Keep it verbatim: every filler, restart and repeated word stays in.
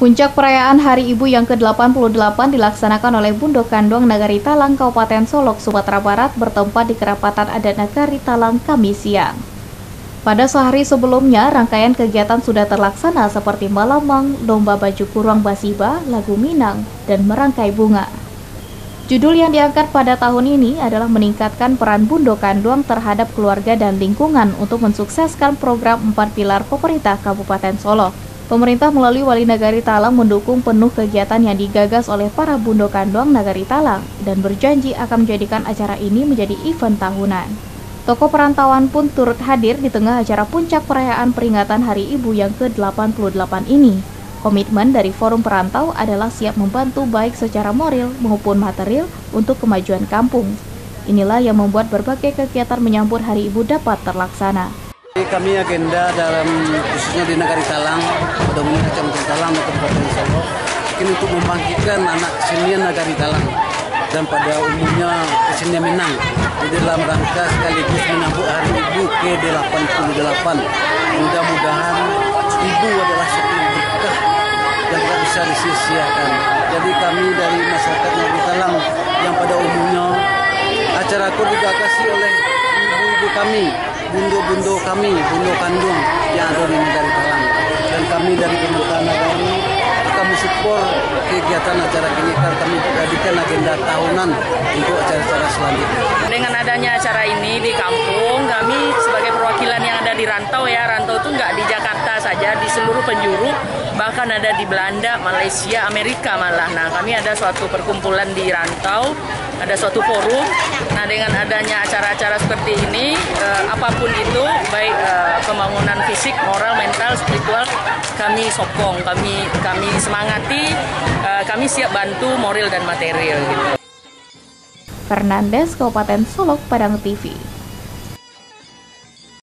Puncak perayaan Hari Ibu yang ke delapan puluh delapan dilaksanakan oleh Bundo Kandung Nagari Talang, Kabupaten Solok, Sumatera Barat bertempat di Kerapatan Adat Nagari Talang, Kamis siang. Pada sehari sebelumnya, rangkaian kegiatan sudah terlaksana seperti malamang, lomba baju kurang basiba, lagu Minang, dan merangkai bunga. Judul yang diangkat pada tahun ini adalah meningkatkan peran Bundo Kandung terhadap keluarga dan lingkungan untuk mensukseskan program empat pilar pemerintah Kabupaten Solok. Pemerintah melalui Wali Nagari Talang mendukung penuh kegiatan yang digagas oleh para Bundo Kandung Nagari Talang dan berjanji akan menjadikan acara ini menjadi event tahunan. Tokoh perantauan pun turut hadir di tengah acara puncak perayaan peringatan Hari Ibu yang ke delapan puluh delapan ini. Komitmen dari Forum Perantau adalah siap membantu baik secara moral maupun material untuk kemajuan kampung. Inilah yang membuat berbagai kegiatan menyambut Hari Ibu dapat terlaksana. Kami agenda dalam khususnya di Nagari Talang, pada umumnya Kecamatan Talang dan Kabupaten Solok, ini untuk membangkitkan anak kesenian Nagari Talang dan pada umumnya kesenian Minang. Jadi dalam rangka sekaligus menyambut Hari Ibu ke delapan puluh delapan. Mudah-mudahan ibu adalah satu berkah yang tidak bisa disia-siakan. Jadi kami dari masyarakat Nagari Talang yang pada umumnya acara itu digagasi oleh ibu-ibu kami, bundo-bundo kami, Bundo Kandung yang ada di Nagari Talang. Dan kami dari pemerintahan Nagari akan mensupport kegiatan acara ini karena kami jadikan agenda tahunan untuk acara-acara selanjutnya. Dengan adanya acara ini di kampung, kami sebagai perwakilan yang ada di rantau ya, rantau itu nggak di Jakarta saja, di seluruh penjuru, bahkan ada di Belanda, Malaysia, Amerika malah. Nah, kami ada suatu perkumpulan di rantau, ada suatu forum. Nah, dengan adanya acara-acara seperti ini, eh, apapun itu, baik eh, pembangunan fisik, moral, mental, spiritual, kami sokong, kami kami semangati, eh, kami siap bantu moral dan material. Gitu. Fernandes, Kabupaten Solok, Padang T V.